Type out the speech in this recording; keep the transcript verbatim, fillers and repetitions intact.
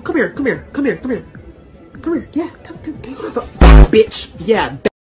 come here, come here, come here, come here. Come here, yeah, come, come, come. Bitch, yeah.